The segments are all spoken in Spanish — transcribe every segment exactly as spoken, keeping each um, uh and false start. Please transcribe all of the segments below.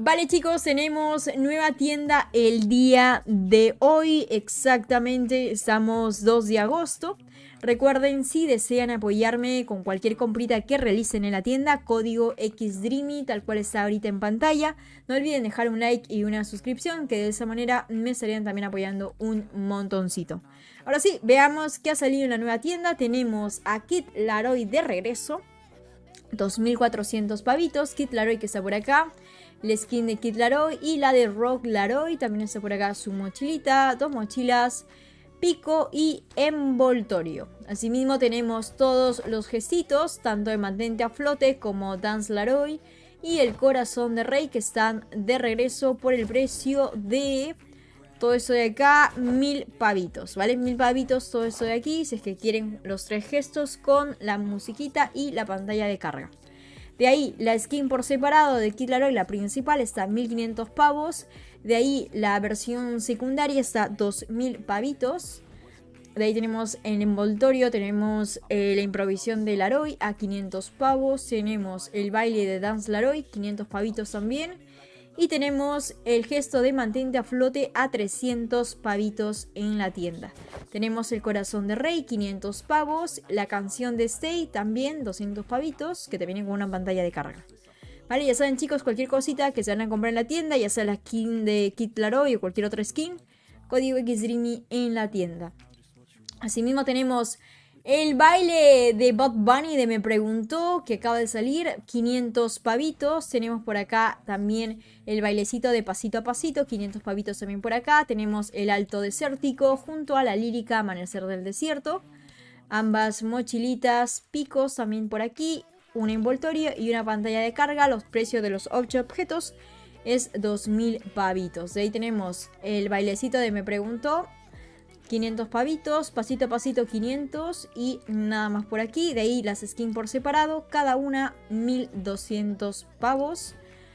Vale chicos, tenemos nueva tienda el día de hoy, exactamente estamos dos de agosto. Recuerden, si desean apoyarme con cualquier comprita que realicen en la tienda, código XDreamy, tal cual está ahorita en pantalla. No olviden dejar un like y una suscripción, que de esa manera me estarían también apoyando un montoncito. Ahora sí, veamos qué ha salido en la nueva tienda. Tenemos a Kid Laroi de regreso, dos mil cuatrocientos pavitos, Kid Laroi que está por acá. La skin de Kid Laroi y la de Rogue Laroi, también está por acá su mochilita, dos mochilas, pico y envoltorio. Asimismo tenemos todos los gestitos, tanto de mantente a flote como Dance Laroi y el corazón de rey, que están de regreso por el precio de todo eso de acá, mil pavitos, ¿vale? Mil pavitos todo eso de aquí, si es que quieren los tres gestos con la musiquita y la pantalla de carga. De ahí la skin por separado de Kid Laroi, la principal, está a mil quinientos pavos. De ahí la versión secundaria está dos mil pavitos. De ahí tenemos el envoltorio, tenemos eh, la improvisión de Laroi a quinientos pavos. Tenemos el baile de Dance Laroi, quinientos pavitos también. Y tenemos el gesto de mantente a flote a trescientos pavitos en la tienda. Tenemos el corazón de rey, quinientos pavos. La canción de Stay también, doscientos pavitos, que te viene con una pantalla de carga. Vale, ya saben chicos, cualquier cosita que se van a comprar en la tienda, ya sea la skin de Kid Laroi o cualquier otra skin, código XDreamy en la tienda. Asimismo tenemos el baile de Bad Bunny de Me Preguntó, que acaba de salir, quinientos pavitos. Tenemos por acá también el bailecito de Pasito a Pasito, quinientos pavitos también por acá. Tenemos el alto desértico junto a la lírica Amanecer del Desierto. Ambas mochilitas, picos también por aquí, un envoltorio y una pantalla de carga. Los precios de los ocho objetos es dos mil pavitos. De ahí tenemos el bailecito de Me Preguntó, quinientos pavitos, pasito a pasito quinientos y nada más por aquí. De ahí las skins por separado, cada una mil doscientos pavos.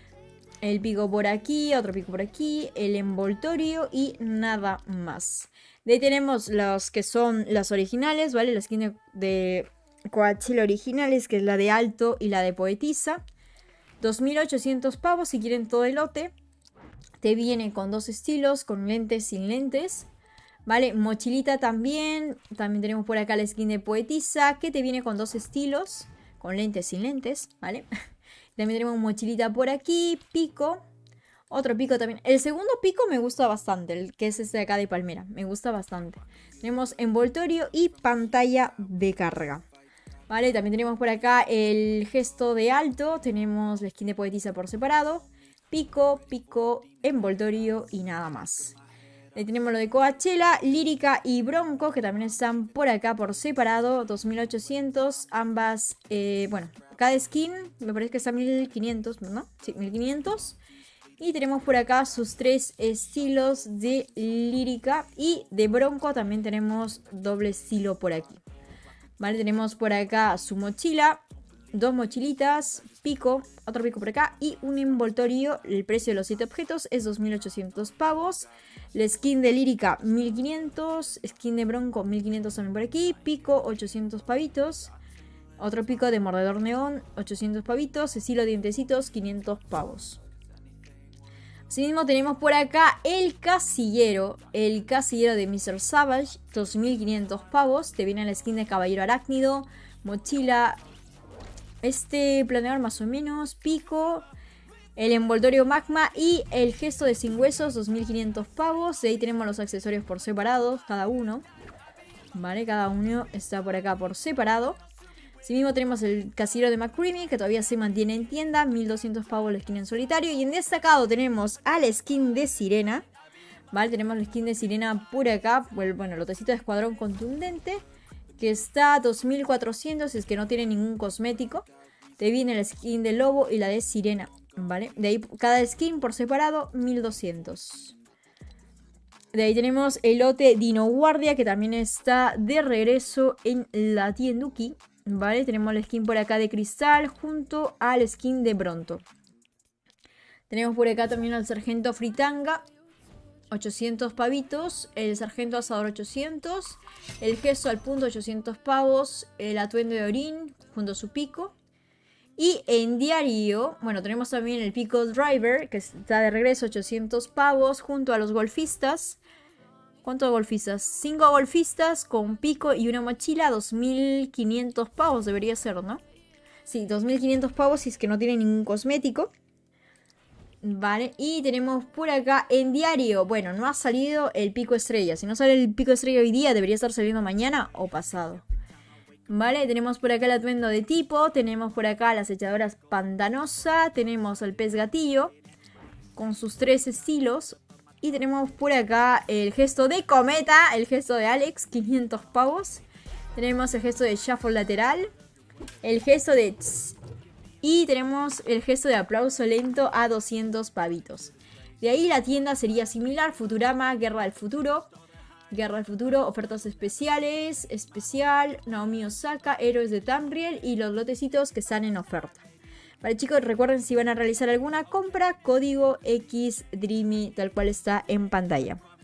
El pico por aquí, otro pico por aquí, el envoltorio y nada más. De ahí tenemos los que son las originales, ¿vale? La skin de, de Coachella originales, que es la de Alto y la de Poetisa. dos mil ochocientos pavos si quieren todo el lote. Te viene con dos estilos, con lentes, sin lentes. Vale, mochilita también. También tenemos por acá la skin de Poetisa, que te viene con dos estilos, con lentes, sin lentes, ¿vale? También tenemos mochilita por aquí, pico. Otro pico también. El segundo pico me gusta bastante, el que es este de acá de palmera. Me gusta bastante. Tenemos envoltorio y pantalla de carga. Vale, también tenemos por acá el gesto de alto. Tenemos la skin de Poetisa por separado. Pico, pico, envoltorio y nada más. Ahí tenemos lo de Coachella, Lírica y Bronco, que también están por acá por separado, dos mil ochocientos, ambas, eh, bueno, cada skin me parece que está mil quinientos, ¿no? Sí, mil quinientos. Y tenemos por acá sus tres estilos de Lírica y de Bronco también tenemos doble estilo por aquí. Vale, tenemos por acá su mochila, dos mochilitas, pico, otro pico por acá y un envoltorio. El precio de los siete objetos es dos mil ochocientos pavos. La skin de Lírica mil quinientos, skin de Bronco mil quinientos también por aquí, pico ochocientos pavitos. Otro pico de Mordedor Neón, ochocientos pavitos, estilo dientecitos, quinientos pavos. Asimismo tenemos por acá el casillero, el casillero de mister Savage, dos mil quinientos pavos. Te viene la skin de Caballero Arácnido, mochila, este planeador más o menos, pico, el envoltorio magma y el gesto de sin huesos, dos mil quinientos pavos. De ahí tenemos los accesorios por separados, cada uno. Vale, cada uno está por acá por separado. Asimismo tenemos el casillero de McCreamy, que todavía se mantiene en tienda, mil doscientos pavos la skin en solitario. Y en destacado tenemos a la skin de Sirena. Vale, tenemos la skin de Sirena por acá, bueno, el lotecito de escuadrón contundente, que está a dos mil cuatrocientos, es que no tiene ningún cosmético. Te viene la skin de Lobo y la de Sirena, ¿vale? De ahí cada skin por separado, mil doscientos. De ahí tenemos el lote Dino Guardia, que también está de regreso en la tienduki, ¿vale? Tenemos la skin por acá de Cristal junto al skin de Bronto. Tenemos por acá también al Sargento Fritanga, ochocientos pavitos, el Sargento Asador ochocientos, el Gesto al punto ochocientos pavos, el Atuendo de Orin junto a su pico. Y en diario, bueno, tenemos también el Pico Driver, que está de regreso, ochocientos pavos, junto a los golfistas. ¿Cuántos golfistas? cinco golfistas con pico y una mochila, dos mil quinientos pavos debería ser, ¿no? Sí, dos mil quinientos pavos si es que no tiene ningún cosmético. Vale, y tenemos por acá en diario, bueno, no ha salido el pico estrella. Si no sale el pico estrella hoy día, debería estar saliendo mañana o pasado. Vale, tenemos por acá el atuendo de tipo, tenemos por acá las echadoras pantanosa, tenemos el pez gatillo con sus tres estilos. Y tenemos por acá el gesto de cometa, el gesto de Alex, quinientos pavos. Tenemos el gesto de shuffle lateral, el gesto de tss, y tenemos el gesto de aplauso lento a doscientos pavitos. De ahí la tienda sería similar, Futurama, Guerra del Futuro. Guerra del Futuro, ofertas especiales, especial, Naomi Osaka, Héroes de Tamriel y los lotecitos que están en oferta. Vale chicos, recuerden si van a realizar alguna compra, código X Dreamy tal cual está en pantalla.